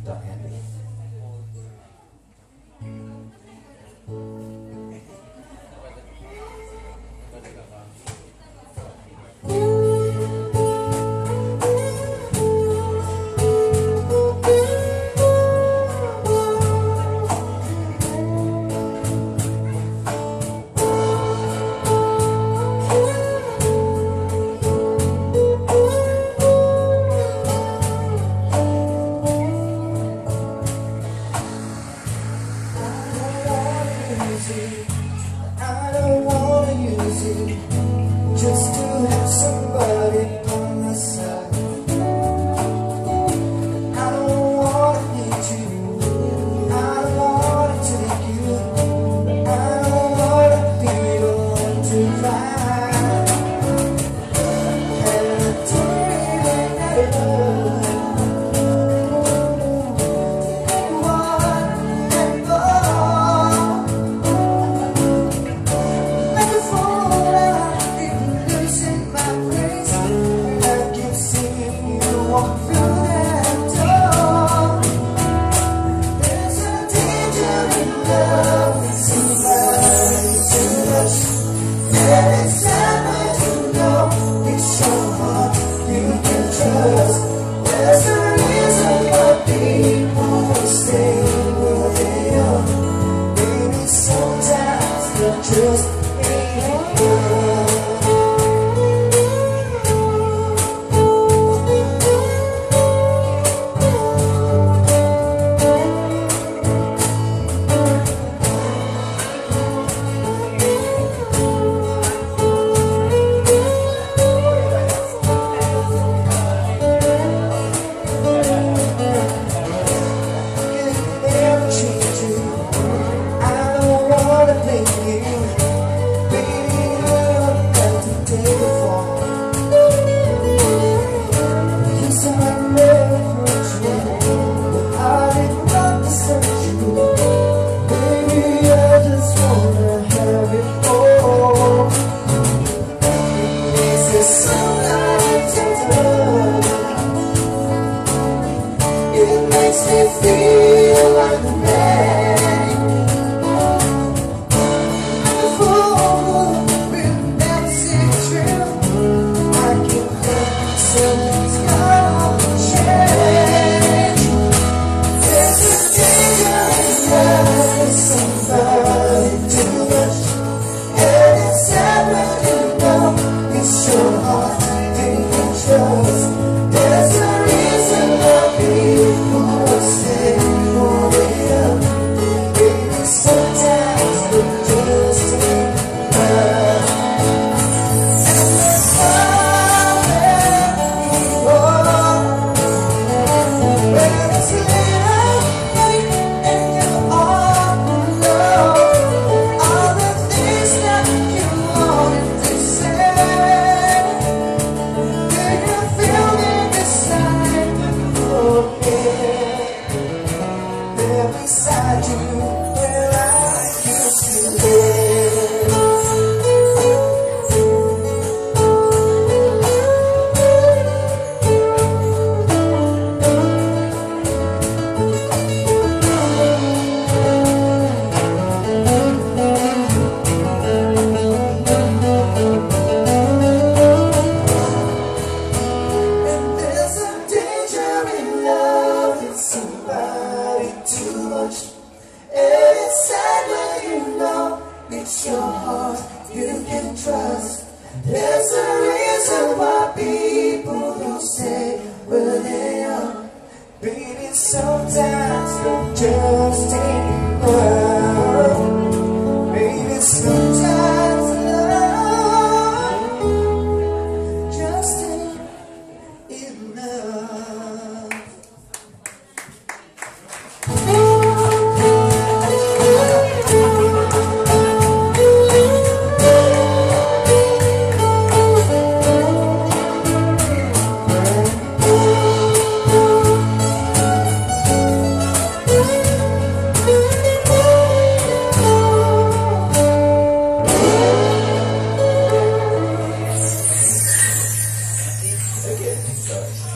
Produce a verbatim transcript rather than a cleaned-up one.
Henley. I don't wanna use it just to have somebody on my side. I don't wanna need you, I don't wanna take you, I don't wanna be the one to find. And I don't really never just ain't good. It makes me feel like a man. I'm a fool, will never see the truth. I can think something's gonna change. There's a danger in loving somebody too much, and it's sad when you know it's your heart you can trust. There's a reason why people stay for real. Maybe sometimes they just ain't right. And that's how people, when it's late at night and you all know all the things that you wanted to say. Do you feel it inside? There beside you where I used to live. And there's a danger in loving somebody too much, and it's sad when you know it's your heart you can trust. There's a reason why people don't say where they are. Baby, sometimes it just ain't right.